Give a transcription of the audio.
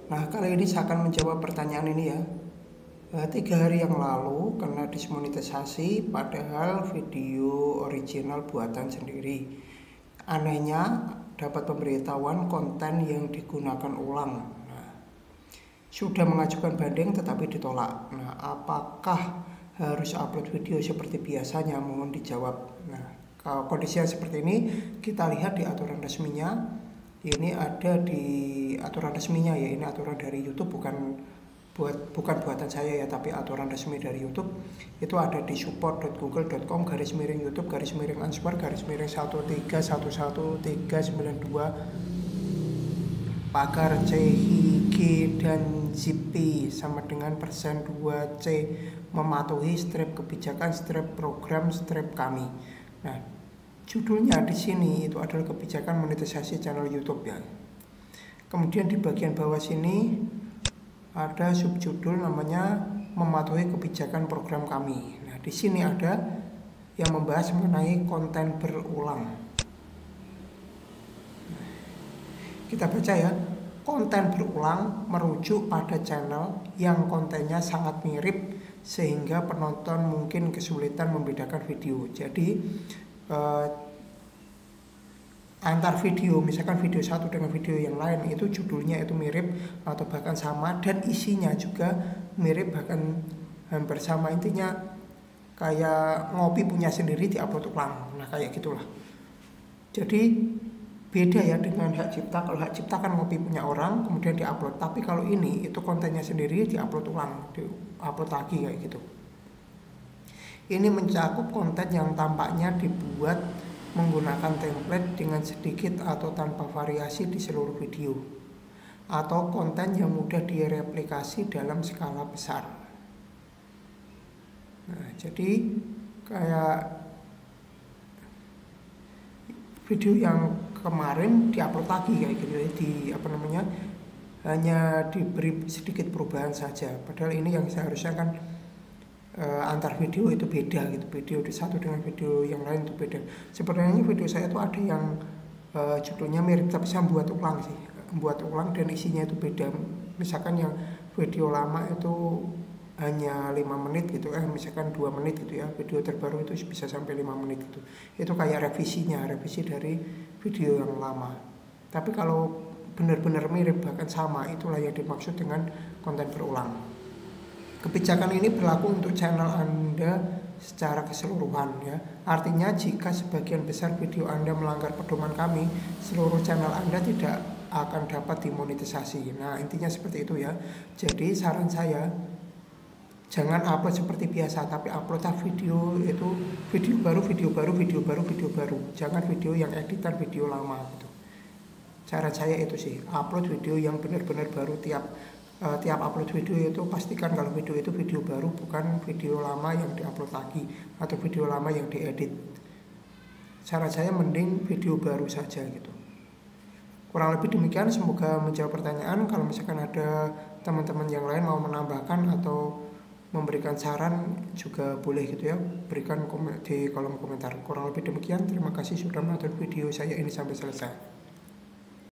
Nah, kali ini saya akan menjawab pertanyaan ini ya. 3 hari yang lalu kena dismonetisasi padahal video original buatan sendiri. Anehnya dapat pemberitahuan konten yang digunakan ulang. Nah, sudah mengajukan banding tetapi ditolak. Nah, apakah harus upload video seperti biasanya? Mohon dijawab. Nah, kalau kondisinya seperti ini, kita lihat di aturan resminya. Ini ada di aturan resminya ya, ini aturan dari YouTube, bukan buatan saya ya, tapi aturan resmi dari YouTube. Itu ada di support.google.com/YouTube/1311392 pagar CIG dan ZIP sama dengan persen 2C mematuhi strip kebijakan, strip program, strip kami. Nah, judulnya di sini itu adalah kebijakan monetisasi channel YouTube ya. Kemudian di bagian bawah sini ada subjudul namanya mematuhi kebijakan program kami. Nah, di sini ada yang membahas mengenai konten berulang. Kita baca ya. Konten berulang merujuk pada channel yang kontennya sangat mirip sehingga penonton mungkin kesulitan membedakan video. Jadi antar video, misalkan video satu dengan video yang lain itu judulnya itu mirip atau bahkan sama, dan isinya juga mirip bahkan hampir sama. Intinya kayak ngopi punya sendiri diupload ulang. Nah, kayak gitulah. Jadi beda ya dengan hak cipta. Kalau hak cipta kan ngopi punya orang kemudian diupload, tapi kalau ini itu kontennya sendiri diupload ulang, diupload lagi kayak gitu. Ini mencakup konten yang tampaknya dibuat menggunakan template dengan sedikit atau tanpa variasi di seluruh video, atau konten yang mudah direplikasi dalam skala besar. Nah, jadi kayak video yang kemarin diupload lagi kayak gitu ya, hanya diberi sedikit perubahan saja, padahal ini yang seharusnya kan antar video itu beda gitu, video di satu dengan video yang lain itu beda. Sebenarnya video saya itu ada yang judulnya mirip tapi saya buat ulang dan isinya itu beda. Misalkan yang video lama itu hanya 5 menit gitu, misalkan 2 menit gitu ya, video terbaru itu bisa sampai 5 menit gitu. Itu kayak revisi dari video yang lama. Tapi kalau benar-benar mirip bahkan sama, itulah yang dimaksud dengan konten berulang. Kebijakan ini berlaku untuk channel Anda secara keseluruhan ya. Artinya jika sebagian besar video Anda melanggar pedoman kami, seluruh channel Anda tidak akan dapat dimonetisasi. Nah, intinya seperti itu ya. Jadi saran saya, jangan upload seperti biasa, tapi uploadlah video itu video baru. Jangan video yang editan video lama gitu. Saran saya itu sih, upload video yang benar-benar baru. Tiap upload video itu pastikan kalau video itu video baru, bukan video lama yang diupload lagi atau video lama yang diedit. Saran saya mending video baru saja gitu. Kurang lebih demikian, semoga menjawab pertanyaan. Kalau misalkan ada teman-teman yang lain mau menambahkan atau memberikan saran juga boleh gitu ya, berikan di kolom komentar. Kurang lebih demikian, terima kasih sudah menonton video saya ini sampai selesai.